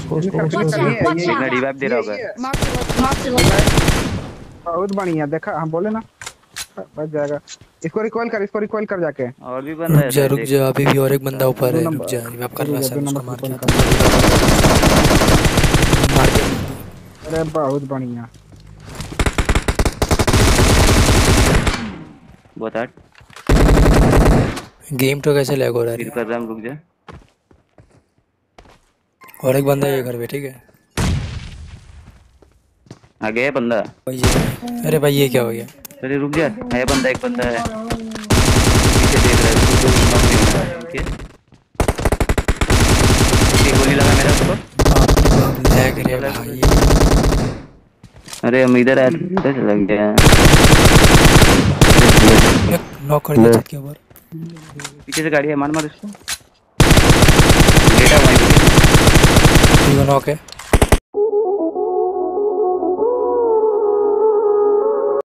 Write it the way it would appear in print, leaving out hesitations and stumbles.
देखना रिवाइव दे रहा होगा। बहुत बढ़िया देखा, हम बोले ना बच जाएगा। इसको रिकॉइल कर जाके। और भी बंदा है, रुक जा अभी भी और एक बंदा ऊपर है, रुक जा रिवाइव कर रहा है उसको मार के आता हूं। मार दिया। अरे बहुत बढ़िया। बता गेम तो कैसे लैग हो रहा है? कर रहा हूं, रुक जा। और एक बंदा ये घर पे, ठीक है आगे है बंदा। अरे भाई ये क्या हो गया? अरे रुक जा, है बंदा, एक बंदा है पीछे देख रहा है, उसको नॉक नहीं हो रहा है। ओके एक गोली लगा मेरा उसको। लैग रे भाई। अरे हम इधर आए तो चला गया। नॉक कर दिया छत के ऊपर। पीछे से गाड़ी है, मार मार इसको। लेटा वहीं पे। नॉक है।